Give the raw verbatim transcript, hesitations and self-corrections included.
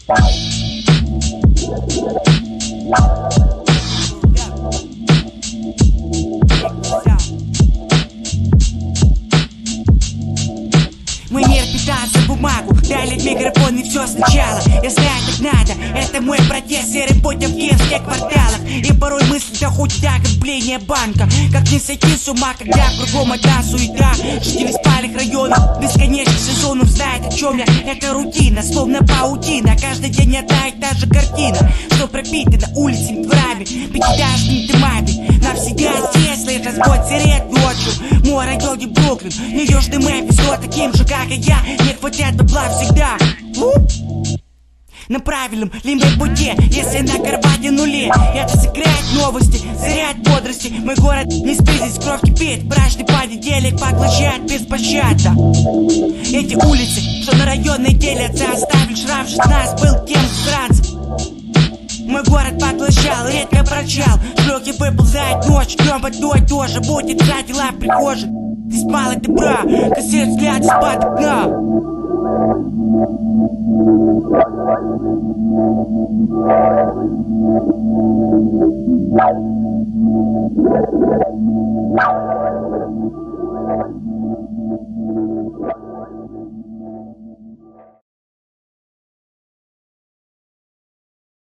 Мой мир питается бумагу, дали микрофон и все сначала. Я знаю, так надо, это мой протест. Серый путь в киевских кварталах. И порой мысли доходят до ограбления банка. Как не сойти с ума, когда кругом одна суета. Жители спальных районов бесконечных сезонов знают, о чем я. Это рутина, словно паутина. Каждый день одна и та же картина, что пропитана улицами, дворами, пятиэтажными домами. Навсегда здесь лишь развод сирет ночью. Мой район Бруклин, не южный мэп, все таким же, как и я. Не хватает бабла всегда. На правильном либо пути, если на кармане нуле. Это секрет новости, заряд бодрости. Мой город не спизить, кровь кипит. Брачный понедельник поглощает беспощадно. Эти улицы, что на районной делятся, оставили шрам шестнадцать, был тем странцем. Мой город поглощал, редко прощал. Шлёки выползает ночь, днём водой тоже будет за дела в прихожей. Ты спал, и ты прав, кассет взгляд из-под окна. Wow.